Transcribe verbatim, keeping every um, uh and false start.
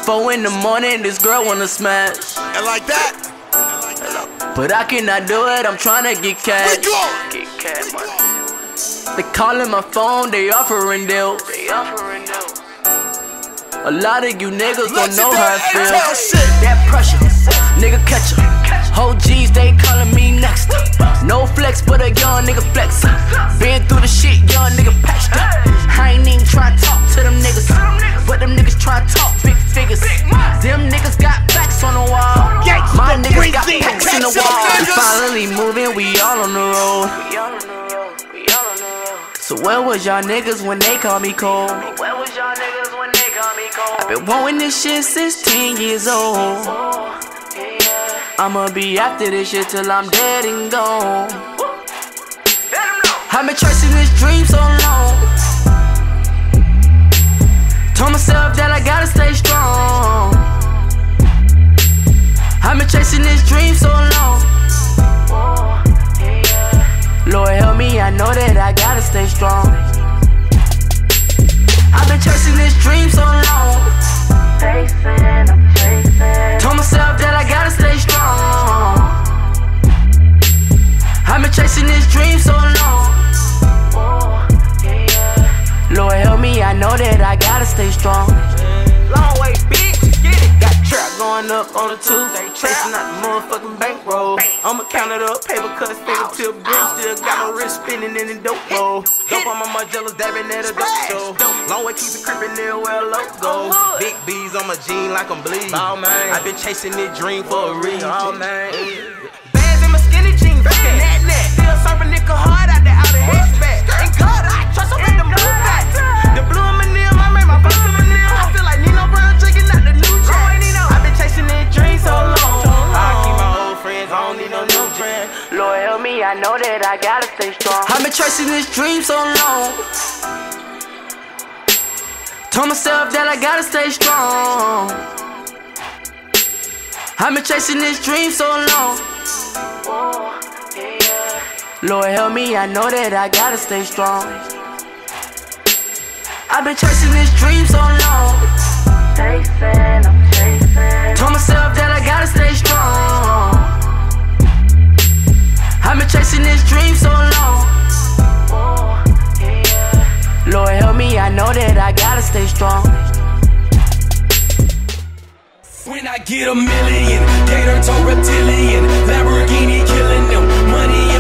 Four in the morning, this girl wanna smash. And like that. But I cannot do it, I'm tryna get cash. Get cash money. They calling my phone, they offering deals. They offering deals. A lot of you niggas don't know how it feels. That pressure, nigga catch em. Whole G's, they calling me next. No flex, but a young nigga flex. Been through the shit, young nigga patched up. I ain't even try to talk to them niggas, but them niggas try to talk big figures. Them niggas got backs on the wall. My niggas got packs in the wall. We finally moving, we all on the road. So where was y'all niggas when they called me cold? Where was y'all niggas when they called me cold? I've been wanting this shit since ten years old. I'ma be after this shit till I'm dead and gone. I've been chasing this dream so long. Told myself that I gotta stay strong. I've been chasing this dream so long. Lord help me, I know that I gotta stay strong. I've been chasing this dream so long. Chasing, I'm chasing. Told myself that I gotta stay strong. I've been chasing this dream so long. Lord help me, I know that I gotta stay strong. Long way, bitch, get it. Got trap going up on the two. Chasing out the motherfucking bankroll. I'ma count it up, paper cuts, fingertip grip. Still got my wrist spinning in the dope roll. Dope on my Margellas, dabbing at a dope show. Long way, keep it creeping near where a logo. Big B's on my jean like I'm bleed. Oh man, I been chasing this dream for a reason. Oh man, bands in my skinny jeans, rockin' that net. Still serving nigga hard out there, out of hatchback. Ain't God, I trust him with the move back. The blue in my nail, I made my first in my nail. I feel like Nino Brown drinking out the new jack. I been chasing this dream so long. I keep my old friends, I don't need no new friends. Lord help me, I know that I gotta stay strong. I've been chasing this dream so long. Told myself that I gotta stay strong. I've been chasing this dream so long. Lord help me, I know that I gotta stay strong. I've been chasing this dream so long. Chasing, I'm chasing. Told myself that I gotta stay strong. I've been chasing this dream so long. Lord help me, I know that I gotta stay strong. When I get a million, gator toe reptilian, Lamborghini killing them, money